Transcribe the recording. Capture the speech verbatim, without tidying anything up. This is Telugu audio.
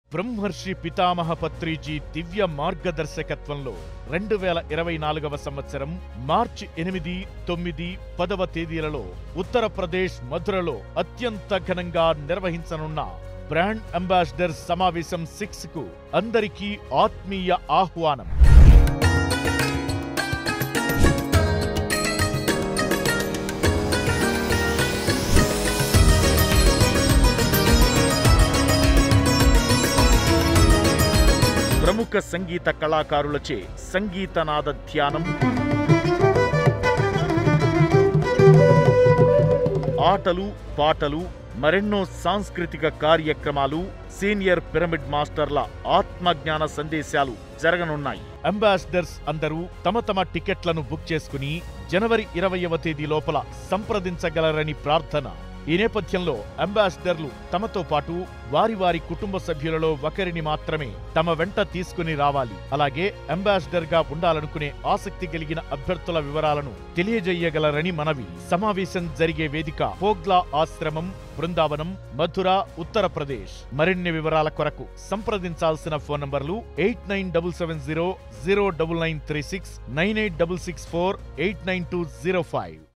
బ్రహ్మర్షి పితామహ పత్రిజీ దివ్య మార్గదర్శకత్వంలో రెండు వేల ఇరవై నాలుగవ సంవత్సరం మార్చి ఎనిమిది, తొమ్మిది, పదవ తేదీలలో ఉత్తరప్రదేశ్ మథురలో అత్యంత ఘనంగా నిర్వహించనున్న బ్రాండ్ అంబాసిడర్ సమావేశం సిక్స్ కు అందరికీ ఆత్మీయ ఆహ్వానం. ప్రముఖ సంగీత కళాకారులచే సంగీతనాద ధ్యానం, ఆటలు పాటలు, మరెన్నో సాంస్కృతిక కార్యక్రమాలు, సీనియర్ పిరమిడ్ మాస్టర్ల ఆత్మజ్ఞాన సందేశాలు జరగనున్నాయి. అంబాసిడర్స్ అందరూ తమ తమ టికెట్లను బుక్ చేసుకుని జనవరి ఇరవైవ తేదీ లోపల సంప్రదించగలరని ప్రార్థన. ఈ నేపథ్యంలో అంబాసిడర్లు తమతో పాటు వారి వారి కుటుంబ సభ్యులలో ఒకరిని మాత్రమే తమ వెంట తీసుకుని రావాలి. అలాగే అంబాసిడర్ గా ఉండాలనుకునే ఆసక్తి కలిగిన అభ్యర్థుల వివరాలను తెలియజేయగలరని మనవి. సమావేశం జరిగే వేదిక పోగ్లా ఆశ్రమం, బృందావనం, మథుర, ఉత్తరప్రదేశ్. మరిన్ని వివరాల కొరకు సంప్రదించాల్సిన ఫోన్ నంబర్లు eight nine double seven zero zero double nine three six, nine eight double six four eight nine two zero five.